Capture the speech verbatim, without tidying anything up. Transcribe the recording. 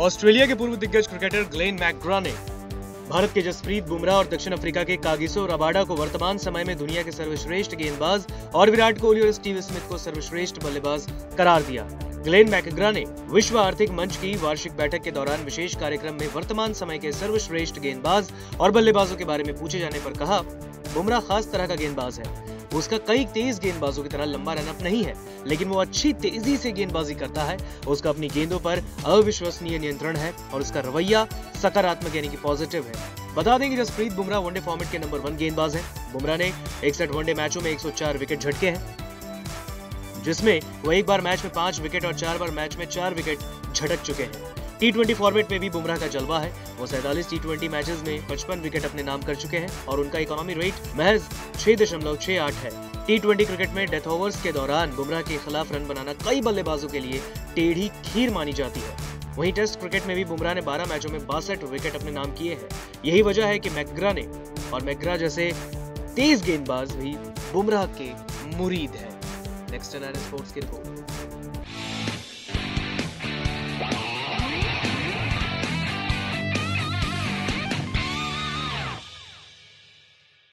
Australia के पूर्व दिग्गज क्रिकेटर ग्लेन मैकग्रा ने भारत के जसप्रीत बुमराह और दक्षिण अफ्रीका के कागिसो रबाडा को वर्तमान समय में दुनिया के सर्वश्रेष्ठ गेंदबाज और विराट कोहली और स्टीव स्मिथ को सर्वश्रेष्ठ बल्लेबाज करार दिया। ग्लेन मैकग्रा ने विश्व आर्थिक मंच की वार्षिक बैठक के दौरान विशेष कार्यक्रम में वर्तमान समय के सर्वश्रेष्ठ गेंदबाज और बल्लेबाजों के बारे में पूछे जाने पर कहा, बुमराह खास तरह का गेंदबाज है। उसका कई तेज गेंदबाजों की तरह लंबा रनअप नहीं है, लेकिन वो अच्छी तेजी से गेंदबाजी करता है। उसका अपनी गेंदों पर अविश्वसनीय नियंत्रण है और उसका रवैया सकारात्मक यानी कि पॉजिटिव है। बता दें कि जसप्रीत बुमराह वनडे फॉर्मेट के नंबर वन गेंदबाज हैं। बुमराह ने इकसठ वनडे मैचों में एक सौ चार विकेट झटके हैं, जिसमें वो एक बार मैच में पांच विकेट और चार बार मैच में चार विकेट झटक चुके हैं। टी ट्वेंटी फॉर्मेट में भी बुमराह का जलवा है। वो सैंतालीस टी ट्वेंटी मैचेस में पचपन विकेट अपने नाम कर चुके हैं और उनका इकोनॉमी रेट महज छह दशमलव छह आठ है। टी ट्वेंटी क्रिकेट में डेथ ओवर्स के दौरान बुमराह के खिलाफ रन बनाना कई बल्लेबाजों के लिए टेढ़ी खीर मानी जाती है। वहीं टेस्ट क्रिकेट में भी बुमराह ने बारह मैचों में बासठ विकेट अपने नाम किए हैं। यही वजह है कि मैकग्रा ने और मैकग्रा जैसे तेज गेंदबाज भी बुमराह के मुरीद है। नेक्स्ट स्पोर्ट्स की रिपोर्ट।